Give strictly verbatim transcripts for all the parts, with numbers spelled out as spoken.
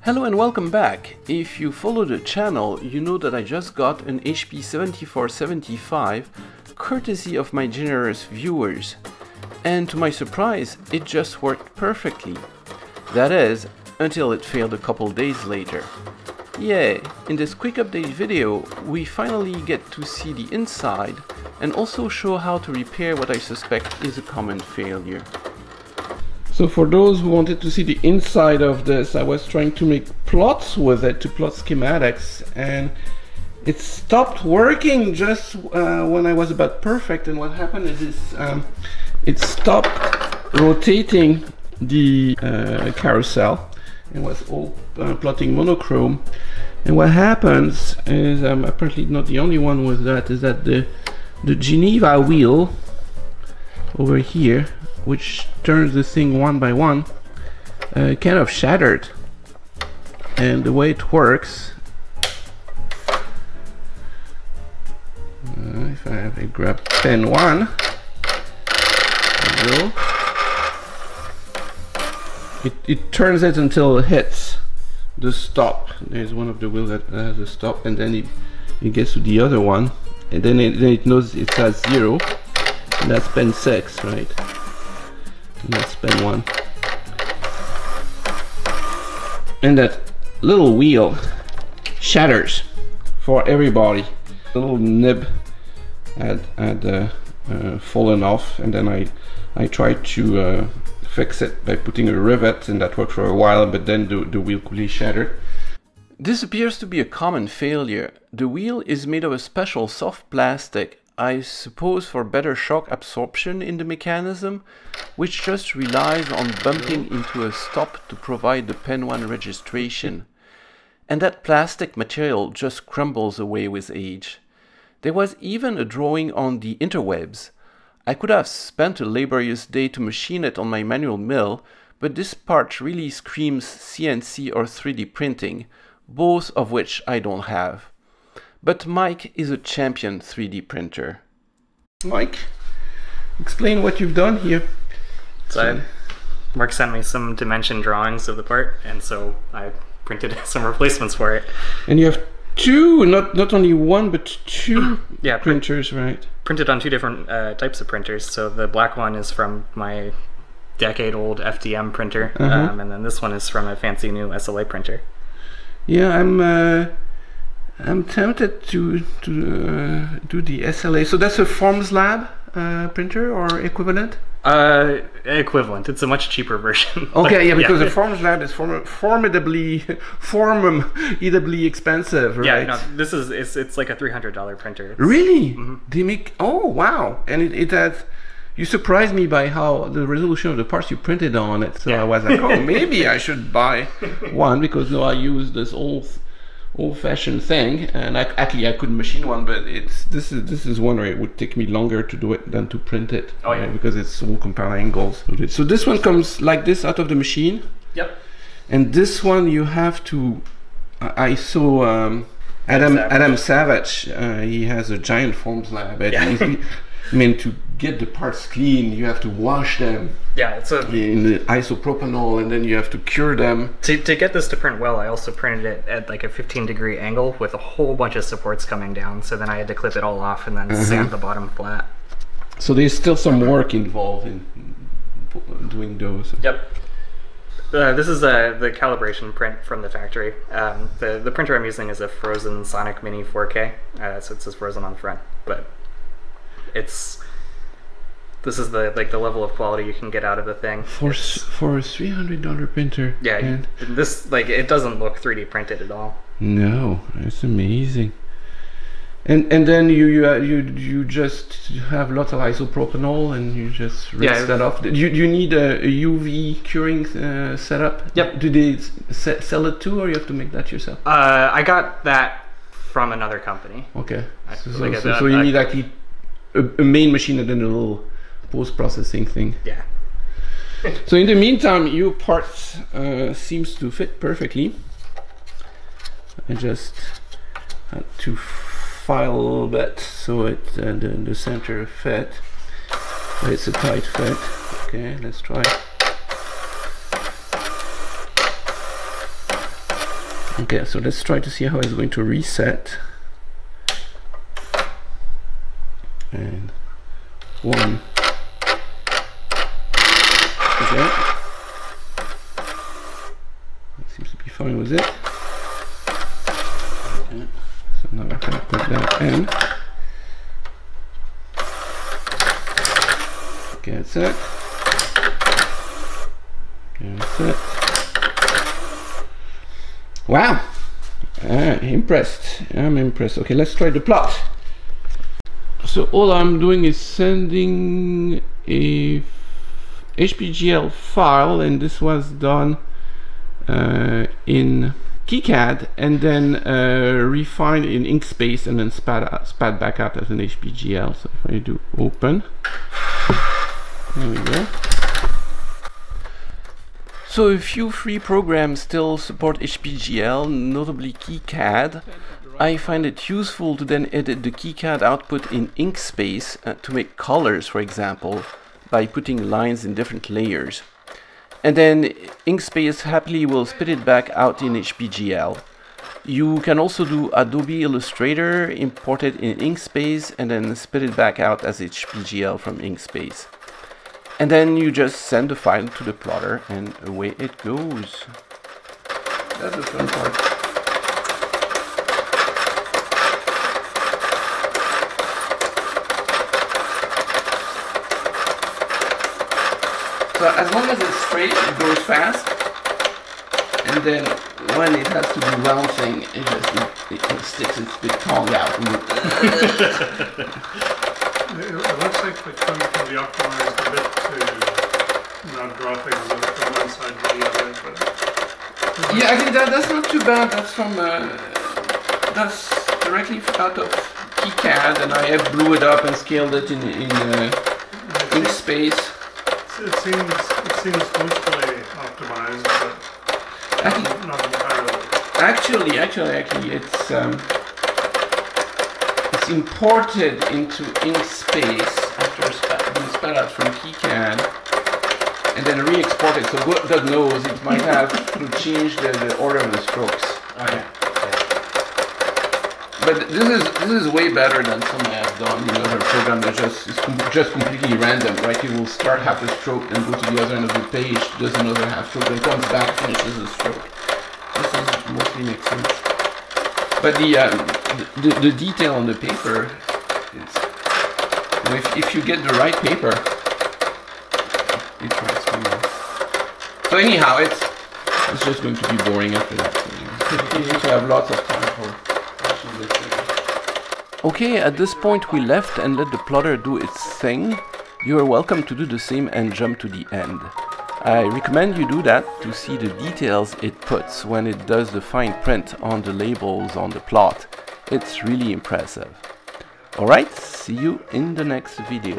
Hello and welcome back. If you follow the channel, you know that I just got an H P seventy-four seventy-five courtesy of my generous viewers. And to my surprise, it just worked perfectly. That is, until it failed a couple days later. Yay! In this quick update video, we finally get to see the inside and also show how to repair what I suspect is a common failure. So for those who wanted to see the inside of this, I was trying to make plots with it, to plot schematics, and it stopped working just uh, when I was about perfect. And what happened is this, um, it stopped rotating the uh, carousel. It was all uh, plotting monochrome. And what happens is, I'm apparently not the only one with that, is that the, the Geneva wheel over here, which turns the thing one by one, uh, kind of shattered. And the way it works, uh, if I have a grab pen one, there we go. It, it turns it until it hits the stop. There's one of the wheels that has a stop, and then it, it gets to the other one, and then it, then it knows it's at zero, and that's pen six, right? And that's pen one. And that little wheel shatters for everybody. The little nib had, had uh, uh, fallen off, and then I, I tried to uh, fix it by putting a rivet, and that worked for a while, but then the, the wheel quickly shattered. This appears to be a common failure. The wheel is made of a special soft plastic, I suppose for better shock absorption in the mechanism, which just relies on bumping into a stop to provide the pen one registration. And that plastic material just crumbles away with age. There was even a drawing on the interwebs. I could have spent a laborious day to machine it on my manual mill, but this part really screams C N C or three D printing, both of which I don't have. But Mike is a champion three D printer. Mike, explain what you've done here. So, so I, Mark sent me some dimension drawings of the part, and so I printed some replacements for it. And you have two, not not only one, but two yeah, printers, right? Printed on two different uh, types of printers. So the black one is from my decade-old F D M printer, uh-huh. um, and then this one is from a fancy new S L A printer. Yeah, I'm uh, I'm tempted to to uh, do the S L A. So that's a Formslab uh, printer or equivalent? Uh, equivalent. It's a much cheaper version. Okay, yeah, because yeah. the Formslab is form formidably, formidably expensive, right? Yeah, no, this is it's it's like a three hundred dollar printer. It's, really? Mm-hmm. They make oh wow, and it it has. You surprised me by how the resolution of the parts you printed on it. So yeah. I was like, oh, maybe I should buy one, because no, I use this old, old-fashioned thing, and I, actually I could machine one, but it's this is this is one where it would take me longer to do it than to print it. Oh yeah, right? Because it's all compare angles. So this one comes like this out of the machine. Yep. And this one you have to. I saw um, Adam Savage. Adam Savage. Uh, he has a giant Formslab. Yeah. I mean, to get the parts clean, you have to wash them. Yeah, it's a in the isopropanol, and then you have to cure them. To to get this to print well, I also printed it at like a fifteen degree angle with a whole bunch of supports coming down. So then I had to clip it all off and then uh-huh. sand the bottom flat. So there's still some work involved in doing those. Yep. Uh, this is uh, the calibration print from the factory. Um, the the printer I'm using is a Frozen Sonic Mini four K, uh, so it says Frozen on the front, but. It's this is the like the level of quality you can get out of the thing for it's, for a three hundred dollar printer. Yeah, and this like it doesn't look three D printed at all. No, it's amazing. And and then you you uh, you you just have lots of isopropanol, and you just rinse yeah, that off. You you need a, a U V curing uh, setup. Yep. Do they se sell it too, or you have to make that yourself? Uh, I got that from another company. Okay. I, so, like so, a, so you a, need actually a, a main machine and then a little post-processing thing. Yeah. So in the meantime, your part uh, seems to fit perfectly. I just had to file a little bit so it uh, the, the center fit. It's a tight fit. Okay, let's try. Okay, so let's try to see how it's going to reset. And one. Okay. It seems to be fine with it. Okay. So now I can put that in. Okay, that's it. Okay, that's it. Wow! Uh, impressed. I'm impressed. Okay, let's try the plot. So all I'm doing is sending a H P G L file, and this was done uh, in KiCAD and then uh, refined in Inkscape and then spat, out, spat back out as an H P G L. So if I do open, there we go. So a few free programs still support H P G L, notably KiCAD. I find it useful to then edit the KiCAD output in Inkscape uh, to make colors, for example, by putting lines in different layers. And then Inkscape happily will spit it back out in H P G L. You can also do Adobe Illustrator, import it in Inkscape, and then spit it back out as H P G L from Inkscape. And then you just send the file to the plotter and away it goes. That's the fun part. So as long as it's straight, it goes fast. And then when it has to do bouncing, it just it, it sticks its big tongue out. It looks like the code can be optimized a bit to not draw things from one side to the other. But yeah, I think that that's not too bad. That's from uh, that's directly out of KiCAD, and I have blew it up and scaled it in in uh, Inkscape. It seems it seems mostly optimized, but not, not entirely. Actually, actually, actually, it's. Um, It's imported into Inkscape after being spat out from KiCAD, and then re-exported. So God knows it might have to change the, the order of the strokes. Okay. Yeah. But this is this is way better than some I have done in other program that just is com just completely random, right? It will start half a stroke, then go to the other end of the page, does another half stroke, then comes back, finishes the stroke. This is mostly makes sense. But the, um, the the detail on the paper is, you know, if if you get the right paper, it tries to. So anyhow, it's it's just going to be boring after that. So, you know, you need to have lots of time for watching this thing. Okay, at this point we left and let the plotter do its thing. You are welcome to do the same and jump to the end. I recommend you do that to see the details it puts when it does the fine print on the labels on the plot. It's really impressive. Alright, see you in the next video.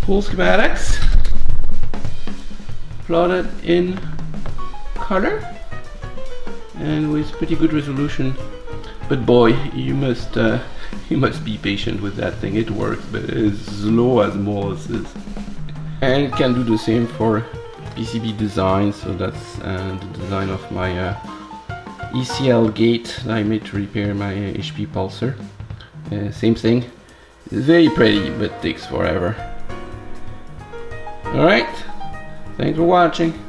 full schematics, plotted in color and with pretty good resolution. But boy, you must uh, you must be patient with that thing. It works, but it's slow as molasses. And it can do the same for P C B design. So that's uh, the design of my uh, E C L gate that I made to repair my H P pulsar. Uh, same thing. It's very pretty, but takes forever. Alright, thanks for watching.